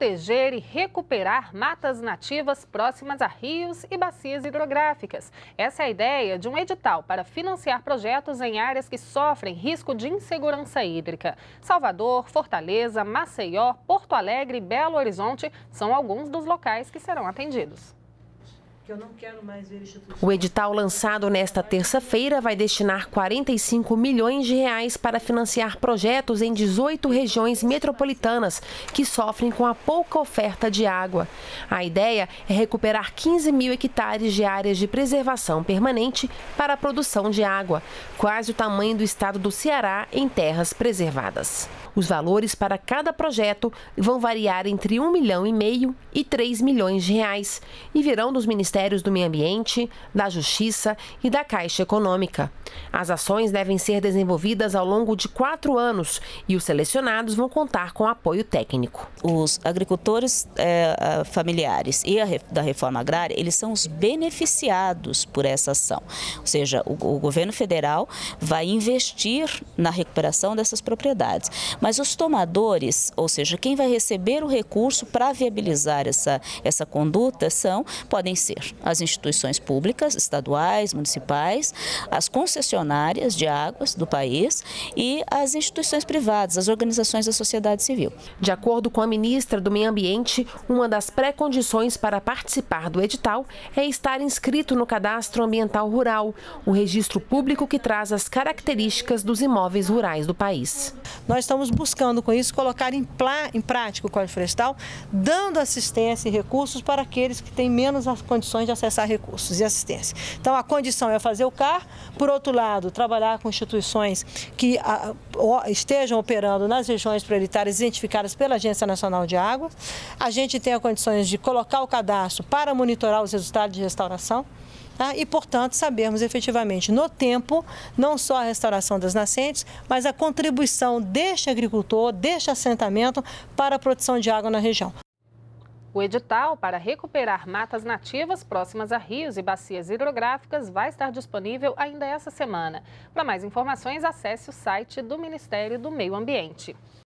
proteger e recuperar matas nativas próximas a rios e bacias hidrográficas. Essa é a ideia de um edital para financiar projetos em áreas que sofrem risco de insegurança hídrica. Salvador, Fortaleza, Maceió, Porto Alegre e Belo Horizonte são alguns dos locais que serão atendidos. O edital lançado nesta terça-feira vai destinar 45 milhões de reais para financiar projetos em 18 regiões metropolitanas que sofrem com a pouca oferta de água. A ideia é recuperar 15 mil hectares de áreas de preservação permanente para a produção de água, quase o tamanho do estado do Ceará em terras preservadas. Os valores para cada projeto vão variar entre 1,5 milhão e 3 milhões de reais e virão dos Ministérios do Meio Ambiente, da Justiça e da Caixa Econômica. As ações devem ser desenvolvidas ao longo de 4 anos e os selecionados vão contar com apoio técnico. Os agricultores familiares e da reforma agrária, eles são os beneficiados por essa ação. Ou seja, o governo federal vai investir na recuperação dessas propriedades. Mas os tomadores, ou seja, quem vai receber o recurso para viabilizar essa conduta podem ser as instituições públicas, estaduais, municipais, as concessionárias de águas do país e as instituições privadas, as organizações da sociedade civil. De acordo com a ministra do Meio Ambiente, uma das pré-condições para participar do edital é estar inscrito no Cadastro Ambiental Rural, o registro público que traz as características dos imóveis rurais do país. Nós estamos buscando com isso colocar em prática o Código Florestal, dando assistência e recursos para aqueles que têm menos as condições de acessar recursos e assistência. Então a condição é fazer o CAR, por outro lado, trabalhar com instituições que estejam operando nas regiões prioritárias identificadas pela Agência Nacional de Águas. A gente tem as condições de colocar o cadastro para monitorar os resultados de restauração. E, portanto, sabermos efetivamente no tempo, não só a restauração das nascentes, mas a contribuição deste agricultor, deste assentamento para a produção de água na região. O edital para recuperar matas nativas próximas a rios e bacias hidrográficas vai estar disponível ainda essa semana. Para mais informações, acesse o site do Ministério do Meio Ambiente.